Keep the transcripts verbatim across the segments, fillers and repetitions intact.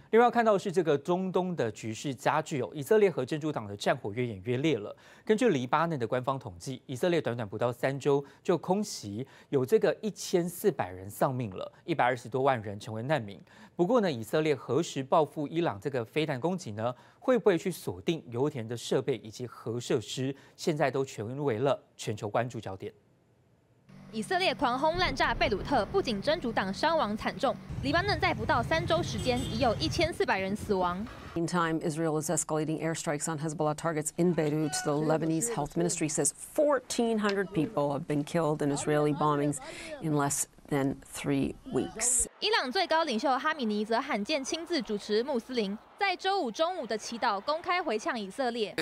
另外看到是这个中东的局势加剧哦，以色列和真主党的战火越演越烈了。根据黎巴嫩的官方统计，以色列短短不到三周就空袭，有这个一千四百人丧命了，一百二十多万人成为难民。不过呢，以色列何时报复伊朗这个飞弹攻击呢？会不会去锁定油田的设备以及核设施？现在都成为了全球关注焦点。 以色列狂轰滥炸贝鲁特，不仅真主党伤亡惨重，黎巴嫩在不到三周时间已有一千四百人死亡。 Meantime, Israel is escalating airstrikes on Hezbollah targets in Beirut. The Lebanese health ministry says fourteen hundred people have been killed in Israeli bombings in less than three weeks. 伊朗最高领袖哈米尼则罕见亲自主持穆斯林在周五中午的祈祷，公开回呛以色列。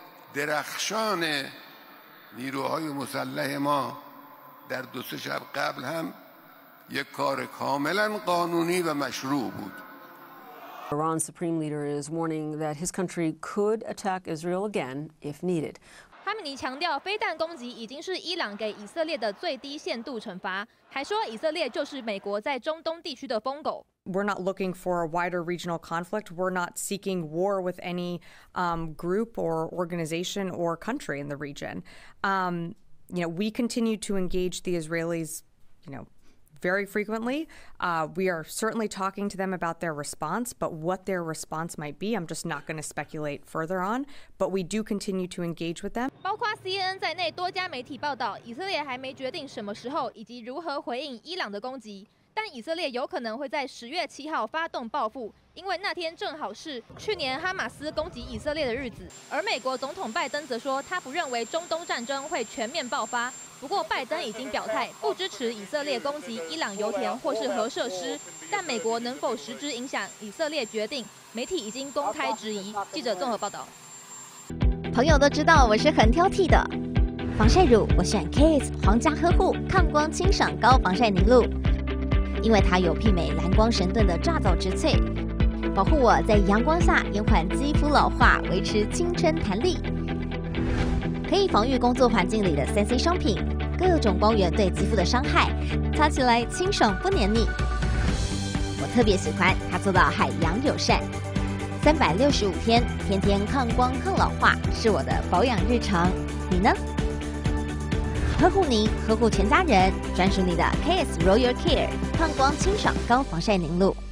در دو سه شب قبل هم یک کار کاملا قانونی و مشروع بود. Iran's supreme leader is warning that his country could attack Israel again if needed. 哈米尼强调，飞弹攻击已经是伊朗给以色列的最低限度惩罚，还说以色列就是美国在中东地区的疯狗。 We're not looking for a wider regional conflict. We're not seeking war with any um, group or organization or country in the region. Um, You know, we continue to engage the Israelis, you know, very frequently. Uh, we are certainly talking to them about their response, but what their response might be, I'm just not going to speculate further on. But we do continue to engage with them. 包括 C N N 在内多家媒体报道，以色列还没决定什么时候以及如何回应伊朗的攻击。 但以色列有可能会在十月七号发动报复，因为那天正好是去年哈马斯攻击以色列的日子。而美国总统拜登则说，他不认为中东战争会全面爆发。不过，拜登已经表态不支持以色列攻击伊朗油田或是核设施。但美国能否实质影响以色列决定，媒体已经公开质疑。记者综合报道。 朋友都知道我是很挑剔的，防晒乳我选 K S 皇家呵护抗光清爽高防晒凝露。 因为它有媲美蓝光神盾的皂植萃，保护我在阳光下延缓肌肤老化，维持青春弹力。可以防御工作环境里的三 C 商品，各种光源对肌肤的伤害，擦起来清爽不黏腻。我特别喜欢它做到海洋友善，三百六十五天，天天抗光抗老化，是我的保养日常。你呢？ 呵护您，呵护全家人，专属你的 K S Royal Care 抗光清爽高防晒凝露。